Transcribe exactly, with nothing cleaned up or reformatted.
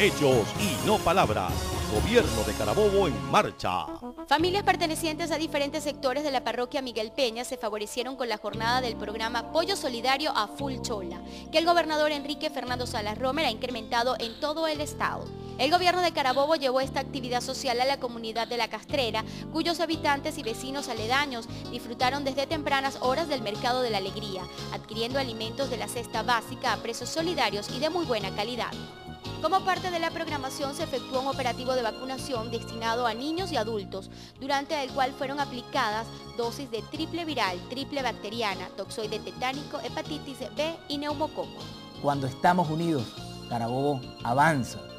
hechos y no palabras. Gobierno de Carabobo en marcha. Familias pertenecientes a diferentes sectores de la parroquia Miguel Peña se favorecieron con la jornada del programa Pollo Solidario a Full Chola, que el gobernador Enrique Fernando Salas Romer ha incrementado en todo el estado. El gobierno de Carabobo llevó esta actividad social a la comunidad de La Castrera, cuyos habitantes y vecinos aledaños disfrutaron desde tempranas horas del Mercado de la Alegría, adquiriendo alimentos de la cesta básica a precios solidarios y de muy buena calidad. Como parte de la programación se efectuó un operativo de vacunación destinado a niños y adultos, durante el cual fueron aplicadas dosis de triple viral, triple bacteriana, toxoide tetánico, hepatitis B y neumococo. Cuando estamos unidos, Carabobo avanza.